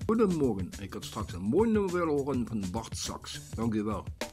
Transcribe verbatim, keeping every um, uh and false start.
Goedemorgen, ik had straks een mooi nummer willen horen van Bart Saks. Dank u wel.